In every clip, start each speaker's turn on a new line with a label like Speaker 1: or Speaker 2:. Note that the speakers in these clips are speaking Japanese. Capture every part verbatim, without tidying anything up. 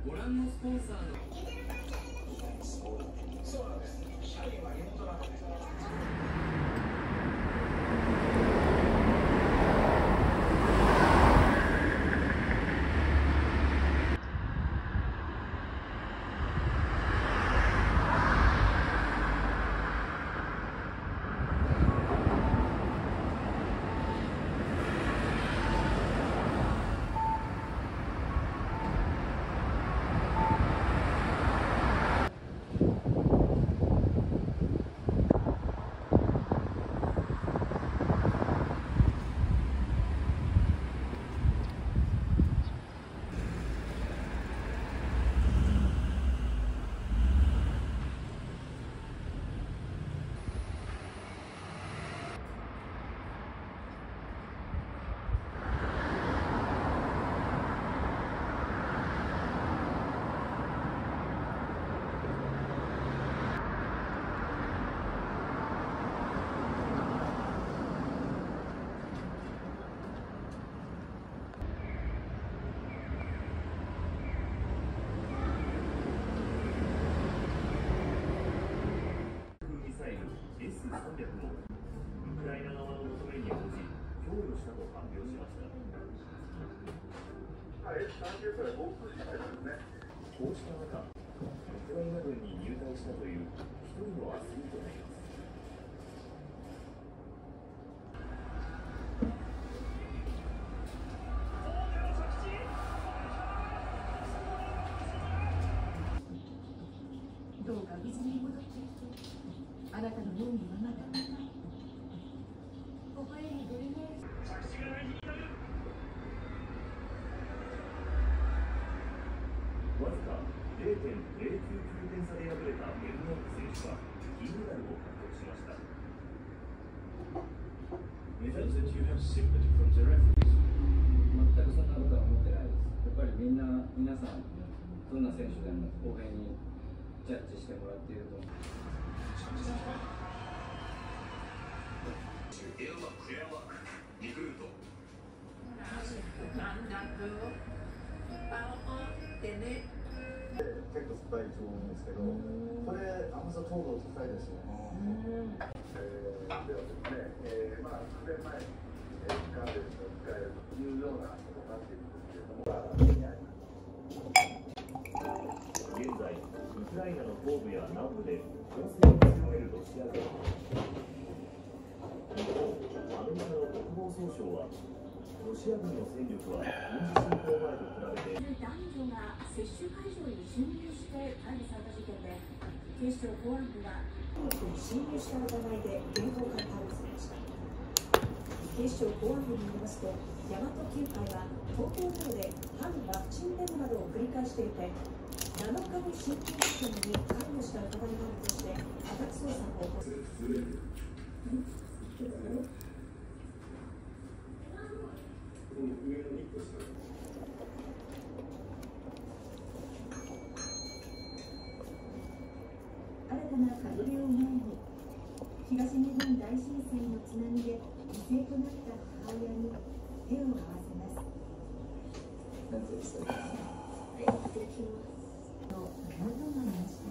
Speaker 1: ご覧のスポンサーの
Speaker 2: そうなんです。社員はリモートなので。
Speaker 3: こうした中、ウクライナ軍に入隊したという一人のアスリートがいます。
Speaker 4: どうか無事に戻ってきて、あなたの容疑はまだない。ここへにご理解。
Speaker 3: わずか ゼロてんゼロきゅうきゅう 点差で敗れたベルナーク選手は金メダルを獲得しました。
Speaker 1: 全くそんなことは思ってないです。やっぱりみんな、皆さん、どんな選手でも公平にジャッジしてもらっていると思う。エアワーク、エアワーク、リクルート。
Speaker 5: 結構酸っぱいと思うんですけど、これ甘さ糖度高いですよね。えー、ではですね、えー、まあ数年前にガーデンを使えるというようなことになっているんですけれども、
Speaker 3: 現在、ウクライナの東部や南部で攻勢を強めるロシア軍。一方、アメリカの国防総省はロシア軍の戦力は軍事侵攻前と比べて
Speaker 4: 男女が接種会場に侵入して逮捕された事件で、警視庁公安部が中国に侵入した疑いで現行犯逮捕されました。警視庁公安部によりますと、大和球界は東京などで反ワクチンデモなどを繰り返していて、なのかの侵入事件に関与した疑いがあるとして家宅捜索を行っています。新たな門出を前に、東日本大震災の津波で犠牲となった母親に手を合わせます。
Speaker 1: なんてですか。
Speaker 4: できます。の謎がありました。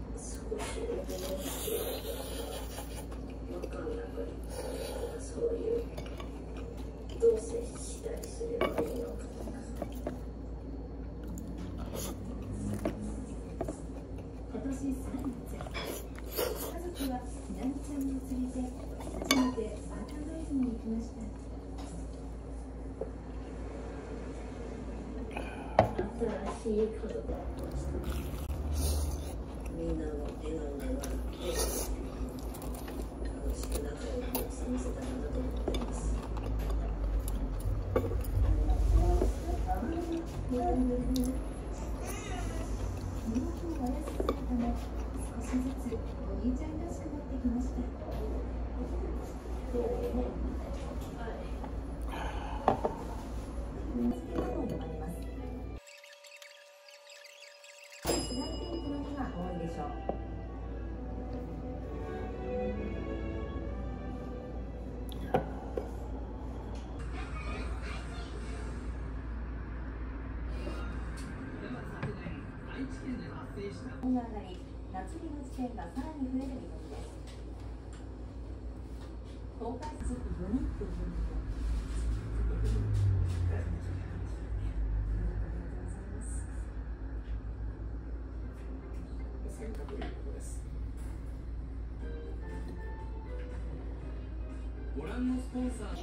Speaker 4: そういうちゃんを連れて初めてサーターアイズに行きました。新しい家族だったました。みんなの笑顔が笑って楽しく仲良く過ごせたらなと思っています。妹がお休みするため少しずつお兄ちゃんらしくなってきました。気温が上がり、夏日の地点がさらに増える見込みです。東海地区よにんという洗濯のことです。
Speaker 1: ご覧のスポンサー。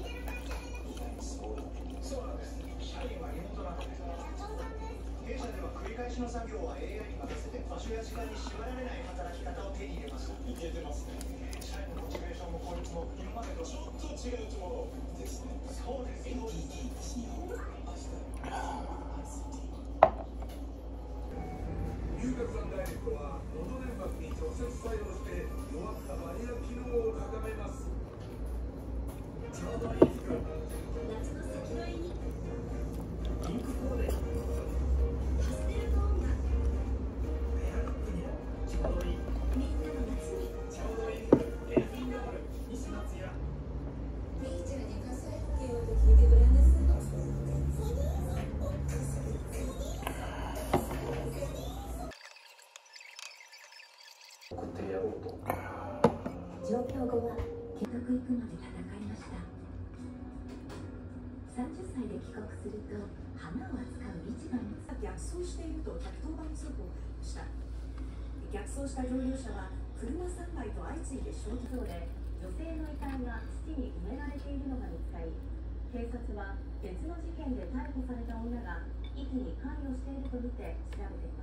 Speaker 2: そうなんです。社員はリモートなのです。弊社では繰り返しの作業は エーアイ に任せて場所や時間に縛られない働き方を手に入れました。いけてますね。社員のモチベーションも効率も今までとちょっと違うところですね。そうです。エヌティーティー ですよ。
Speaker 6: 龍角散ダイレクトは喉粘膜に直接作用して弱ったバリア機能を高めます。ちょうどいい服。
Speaker 4: 夏の先取りに
Speaker 6: ピンクコーデ。
Speaker 4: パステルトーンが
Speaker 6: ペアルックにちょうどいい。
Speaker 4: みんなの夏に
Speaker 6: ちょうどいい服。エアフィンガール西松屋。
Speaker 4: ビーチューに火災保険をと聞いてくれんです。
Speaker 5: 送ってやろうと。
Speaker 4: 上京後は結局行くまで戦いました。さんじゅっさいで帰国すると花を扱う市場に逆走しているとひゃくとおばん通報がありました。逆走した乗用車は車さんだいと相次いで衝突で女性の遺体が土に埋められているのが見つかり、警察は別の事件で逮捕された女が遺棄に関与しているとみて調べています。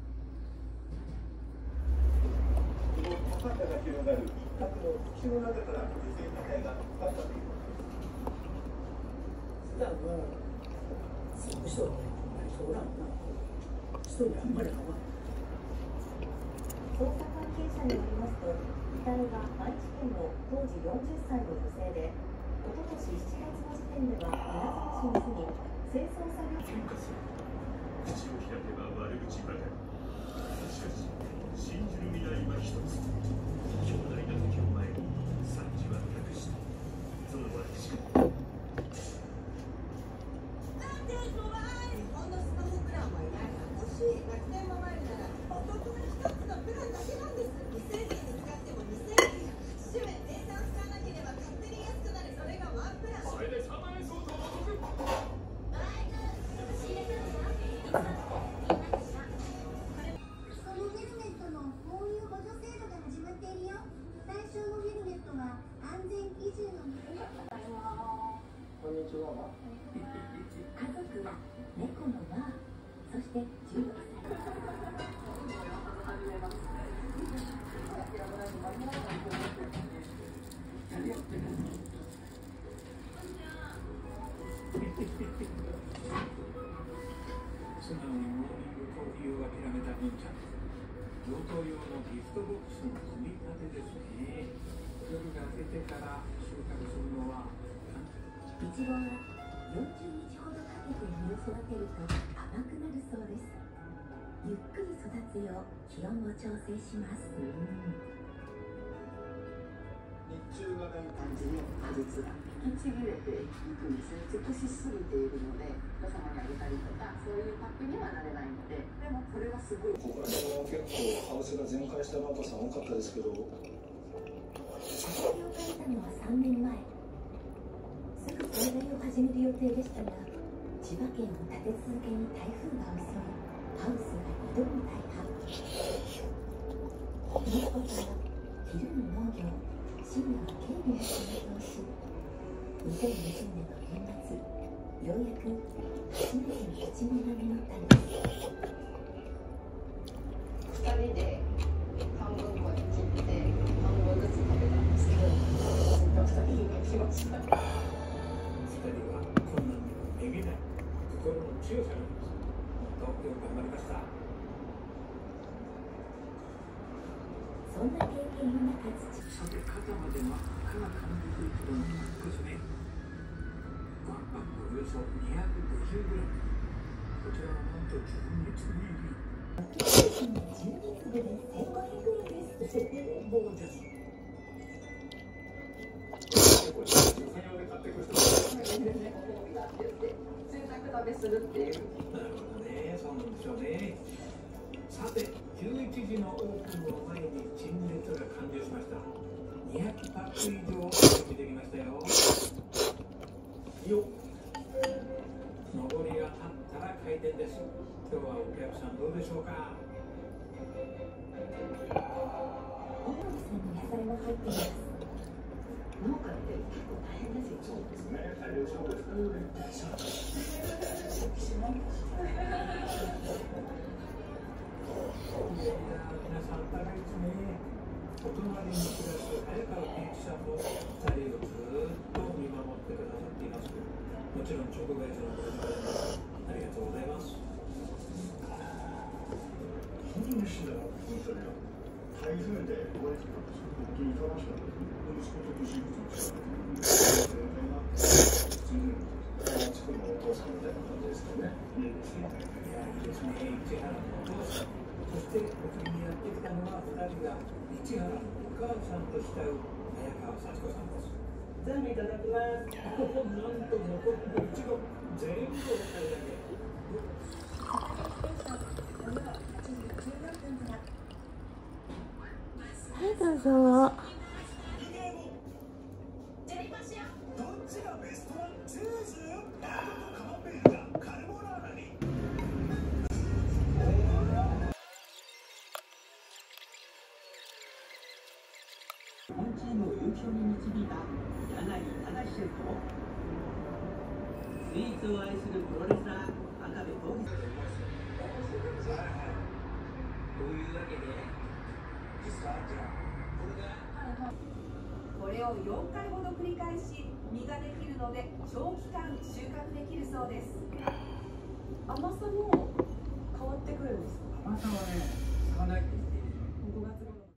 Speaker 5: この高さが広がる一角の土の中から女性の遺体が見つかったということです。
Speaker 7: 普段はすごい人がそうだな一人あんまりかわない。
Speaker 4: 捜査関係者によりますと、遺体は愛知県の当時よんじゅっさいの女性で、おととししちがつの時点では稲沢市に住み、清掃作業中でした。
Speaker 3: 口を開けば悪口ばかり。しかし信じる未来は一つ。強大な時を前に惨事は託した。その私が
Speaker 8: なんでモバイルこんなスマホプランはいないな。欲しい楽天モバイルならお得な一つのプランだけなんです。にせんえんに使ってもにせんきゅうひゃくはちじゅうえん。データを使わなければ勝手に安くなる。それがワンプラン。
Speaker 3: これでさんまんえん相当お得。
Speaker 8: バイク仕入れたのはみんなでした。
Speaker 9: そのヘルメットのこういう補助制度が始まっているよ。対象のヘルメットは安全基準のもの。
Speaker 5: こんにちは。
Speaker 4: 家族は猫のマー、そしてじゅうろくさい。
Speaker 6: 素直にモーニングコーヒーを諦めた文ちゃん。贈答用のギフトボックスの積み立てですね。夜が明けてから収穫するのは。
Speaker 4: いちごはよんじゅうにちほどかけて実を育てると甘くなるそうです。ゆっくり育つよう気温を調整します。
Speaker 5: 日中がね、
Speaker 7: 感じの果実が引きちぎれていくんですね。尽くしすぎているのでお子様にあげたりとかそういうパックにはなれないので、でもこれはすごい。
Speaker 5: ここら辺は結構ハウスが全壊したのと寒かったですけど。
Speaker 4: 畑を借りたのはさんねんまえ。すぐ栽培を始める予定でしたが、千葉県を立て続けに台風が襲い、ハウスがにども大破。息子さんは去昼に農業、深夜は警備を仕事をし、にせんにじゅうねんの年末、ようやく初めての一面が実ったのです。
Speaker 7: ふたりで半分こに切って半分ずつ食べたんですけど、ふたりに来ました。
Speaker 6: ふたりは困難にもめげない心の強さがあります。もっとよく頑張りました。
Speaker 4: そんな経験の中、
Speaker 6: さて肩まで真っ赤な感じということなんですね。ワンパックおよそにひゃくごじゅうグラム。こちらはなんと自分についに
Speaker 4: じゅうに粒でせんごひゃくえんです。
Speaker 6: ボージャス。
Speaker 7: これで買ってくる人もいるね。贅沢食べするっていう。
Speaker 6: なるほどね、そうなんでしょうね。さて、じゅういちじのオープンを前に陳列が完了しました。にひゃくパック以上準備できましたよ。よっ。上りが立ったら開店です。今日はお客さんどうでしょうか。
Speaker 4: 小森さんの野菜も入っています。
Speaker 7: 農家って結構大変ですよ。そうですね。大変そうですね。うん、大丈夫。
Speaker 6: いやいや、皆さん高いですね。お隣に暮らす早川健一さんもふたりをずっと見守ってくださっています。もちろん直売所のご自分もありがとうございます。
Speaker 3: 本当に死んだら本当に台風でお会いしたんですけど、本当に楽しかったです。息子と年口の違いが普通に地区のお父さんみたいな感じですかね。いいですね。
Speaker 6: いや、いいですね。市原のお父さん。そしてここにやってきたのはふたりが市原のお母さんと慕う早川幸子さんです。
Speaker 7: 全部いただきます。
Speaker 6: なんと残りのいちご全部お買い上げ。
Speaker 10: はい、どうぞ。
Speaker 3: どっちがベストワンチューズ？カマンベールがカルボナーラに。
Speaker 11: 日本チームを優勝に導いた柳井正シェフとスイーツを愛するプロレスラー赤部浩二さん。というわけで
Speaker 8: これをよんかいほど繰り返し実ができるので長期間収穫できるそうです。
Speaker 7: 甘さも変わってくるんですか。
Speaker 1: 甘さはね、差がないって言って